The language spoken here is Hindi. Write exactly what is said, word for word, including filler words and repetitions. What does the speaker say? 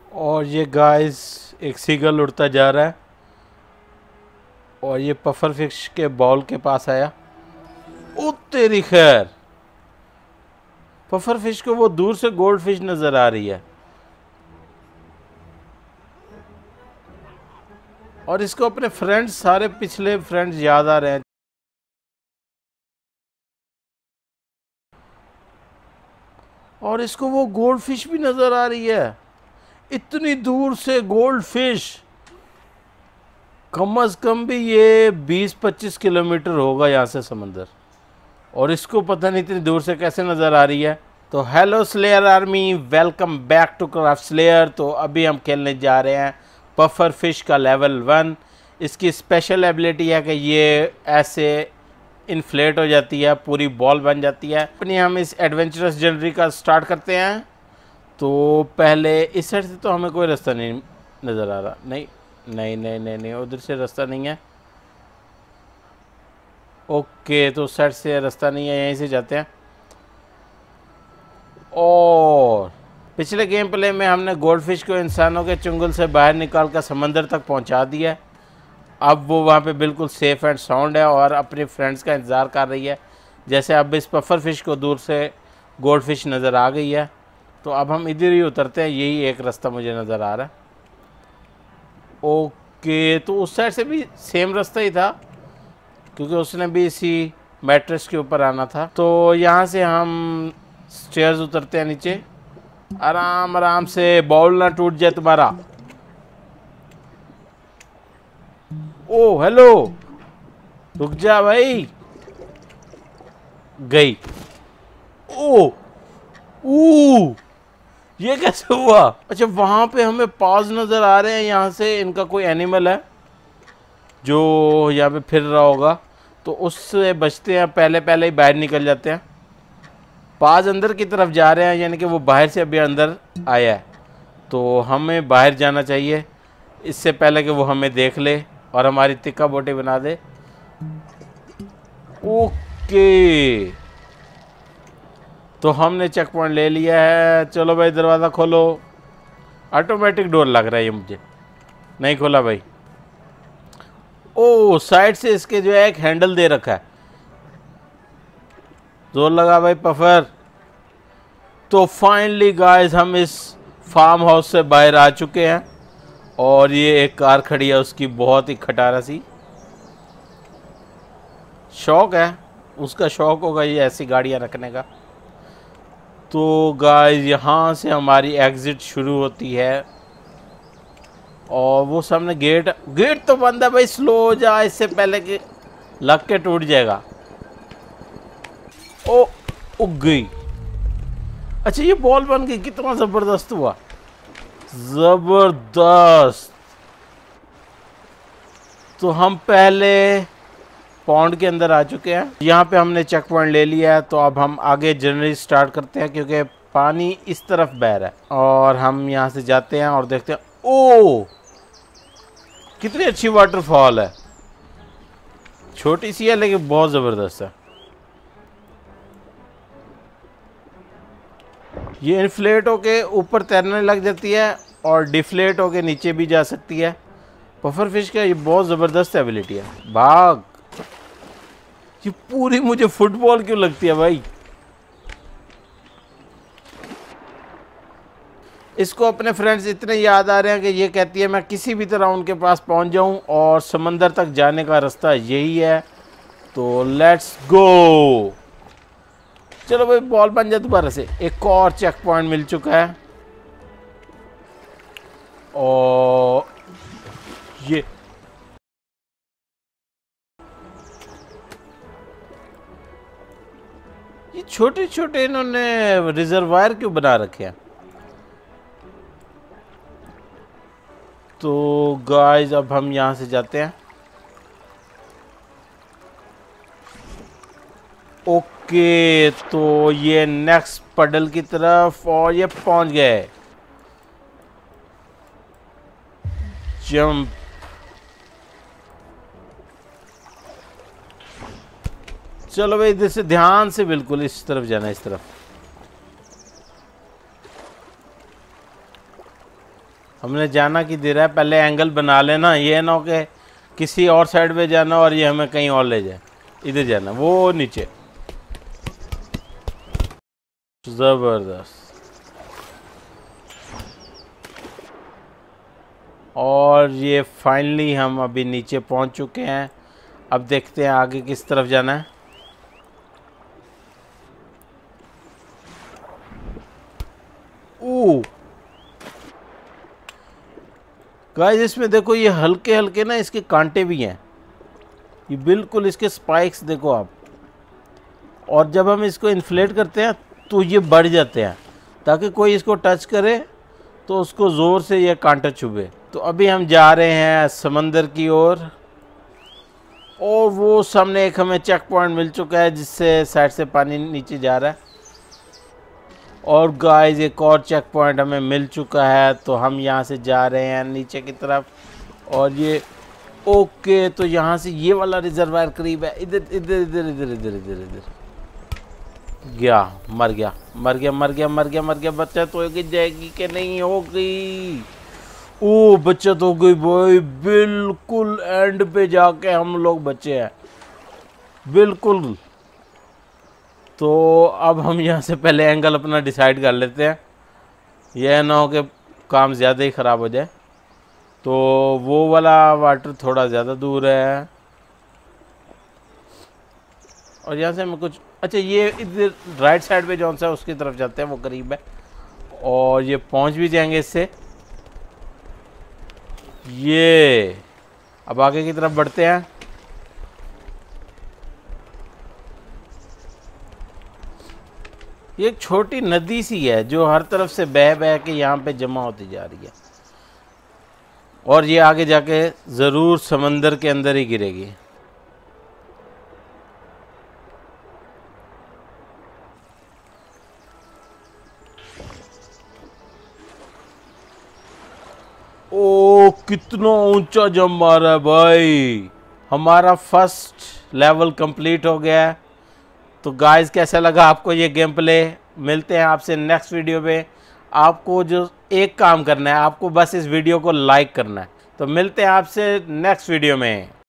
और ये गाइस एक सीगल उड़ता जा रहा है और ये पफर फिश के बॉल के पास आया। ओ तेरी खैर, पफर फिश को वो दूर से गोल्ड फिश नजर आ रही है और इसको अपने फ्रेंड्स, सारे पिछले फ्रेंड्स याद आ रहे हैं। और इसको वो गोल्ड फिश भी नजर आ रही है। इतनी दूर से गोल्ड फिश, कम अज कम भी ये बीस पच्चीस किलोमीटर होगा यहाँ से समंदर, और इसको पता नहीं इतनी दूर से कैसे नज़र आ रही है। तो hello slayer army, welcome back to Craftslayer. तो अभी हम खेलने जा रहे हैं पफर फिश का लेवल वन। इसकी स्पेशल एबिलिटी है कि ये ऐसे इन्फ्लेट हो जाती है, पूरी बॉल बन जाती है। अपनी हम इस एडवेंचरस जर्नी का स्टार्ट करते हैं। तो पहले इस साइड से तो हमें कोई रास्ता नहीं नज़र आ रहा। नहीं नहीं नहीं नहीं नहीं उधर से रास्ता नहीं है। ओके, तो साइड से रास्ता नहीं है, यहीं से जाते हैं। और पिछले गेम प्ले में हमने गोल्ड फिश को इंसानों के चुंगल से बाहर निकाल कर समंदर तक पहुंचा दिया। अब वो वहाँ पे बिल्कुल सेफ़ एंड साउंड है और अपने फ्रेंड्स का इंतज़ार कर रही है। जैसे अब इस पफर फिश को दूर से गोल्ड फिश नज़र आ गई है, तो अब हम इधर ही उतरते हैं। यही एक रास्ता मुझे नज़र आ रहा है। ओके, तो उस साइड से भी सेम रास्ता ही था क्योंकि उसने भी इसी मैट्रेस के ऊपर आना था। तो यहाँ से हम स्टेयर्स उतरते हैं नीचे, आराम आराम से, बॉल ना टूट जाए तुम्हारा। ओ हेलो, रुक जा भाई, गई। ओ ओ ये कैसे हुआ? अच्छा, वहां पे हमें पाज नजर आ रहे हैं, यहाँ से इनका कोई एनिमल है जो यहाँ पे फिर रहा होगा, तो उससे बचते हैं। पहले पहले ही बाहर निकल जाते हैं। पाज अंदर की तरफ जा रहे हैं, यानी कि वो बाहर से अभी अंदर आया है, तो हमें बाहर जाना चाहिए इससे पहले कि वो हमें देख ले और हमारी तिक्का बोटी बना दे। ओके, तो हमने चेक पॉइंट ले लिया है। चलो भाई, दरवाज़ा खोलो। ऑटोमेटिक डोर लग रहा है ये मुझे, नहीं खोला भाई। ओ, साइड से इसके जो है एक हैंडल दे रखा है। जोर लगा भाई पफर। तो फाइनली गाइस, हम इस फार्म हाउस से बाहर आ चुके हैं और ये एक कार खड़ी है, उसकी बहुत ही खटारा सी शौक है, उसका शौक होगा ये ऐसी गाड़ियाँ रखने का। तो गाइस, यहाँ से हमारी एग्जिट शुरू होती है और वो सामने गेट गेट तो बंद है भाई। स्लो हो जा, इससे पहले कि लग के टूट जाएगा। ओ उग गई। अच्छा, ये बॉल बन गई, कितना जबरदस्त हुआ, जबरदस्त। तो हम पहले पॉन्ड के अंदर आ चुके हैं। यहाँ पे हमने चेक पॉइंट ले लिया है, तो अब हम आगे जर्नी स्टार्ट करते हैं क्योंकि पानी इस तरफ बह रहा है। और हम यहाँ से जाते हैं और देखते हैं। ओ, कितनी अच्छी वाटरफॉल है, छोटी सी है लेकिन बहुत ज़बरदस्त है। ये इन्फ्लेट होके ऊपर तैरने लग जाती है और डिफ्लेट होके नीचे भी जा सकती है। पफर फिश का ये बहुत ज़बरदस्त एबिलिटी है। भाग, ये पूरी मुझे फुटबॉल क्यों लगती है भाई। इसको अपने फ्रेंड्स इतने याद आ रहे हैं कि ये कहती है मैं किसी भी तरह उनके पास पहुंच जाऊं और समंदर तक जाने का रास्ता यही है। तो लेट्स गो। चलो भाई, बॉल बन जाए दोबारा से। एक और चेक पॉइंट मिल चुका है और ये ये छोटे छोटे इन्होंने रिजर्वायर क्यों बना रखे हैं? तो गाइस, अब हम यहाँ से जाते हैं। ओके, तो ये नेक्स्ट पडल की तरफ और ये पहुंच गए। जंप। चलो भाई, इधर से ध्यान से, बिल्कुल इस तरफ जाना, इस तरफ। हमने जाना कि दे रहा है, पहले एंगल बना लेना, ये ना हो कि किसी और साइड पे जाना और ये हमें कहीं और ले जाए। इधर जाना, वो नीचे। ज़बरदस्त। और ये फाइनली हम अभी नीचे पहुंच चुके हैं। अब देखते हैं आगे किस तरफ जाना है। ओ गाइस, इसमें देखो ये हल्के हल्के ना इसके कांटे भी हैं, ये बिल्कुल इसके स्पाइक्स देखो आप। और जब हम इसको इन्फ्लेट करते हैं तो ये बढ़ जाते हैं, ताकि कोई इसको टच करे तो उसको ज़ोर से ये कांटा चुभे। तो अभी हम जा रहे हैं समंदर की ओर, और वो सामने एक हमें चेक पॉइंट मिल चुका है जिससे साइड से पानी नीचे जा रहा है। और गाइस एक और चेक पॉइंट हमें मिल चुका है, तो हम यहाँ से जा रहे हैं नीचे की तरफ। और ये ओके, तो यहाँ से ये वाला रिजर्वायर करीब है। इधर इधर इधर इधर इधर इधर इधर गया, मर गया मर गया मर गया मर गया मर गया। बच्चा तो होगी जाएगी कि नहीं होगी? ओ बचत हो गई भाई, बिल्कुल एंड पे जाके हम लोग बचे हैं, बिल्कुल। तो अब हम यहाँ से पहले एंगल अपना डिसाइड कर लेते हैं, यह ना हो कि काम ज़्यादा ही ख़राब हो जाए। तो वो वाला वाटर थोड़ा ज़्यादा दूर है, और यहाँ से हमें कुछ, अच्छा ये इधर राइट साइड पे जौन सा उसकी तरफ जाते हैं वो करीब है, और ये पहुँच भी जाएंगे इससे। ये अब आगे की तरफ बढ़ते हैं। ये एक छोटी नदी सी है जो हर तरफ से बह बह के यहाँ पे जमा होती जा रही है, और ये आगे जाके ज़रूर समंदर के अंदर ही गिरेगी। ओ कितना ऊंचा जंप मारा है भाई। हमारा फर्स्ट लेवल कंप्लीट हो गया है। तो गाइस कैसा लगा आपको ये गेम प्ले? मिलते हैं आपसे नेक्स्ट वीडियो में। आपको जो एक काम करना है, आपको बस इस वीडियो को लाइक करना है। तो मिलते हैं आपसे नेक्स्ट वीडियो में।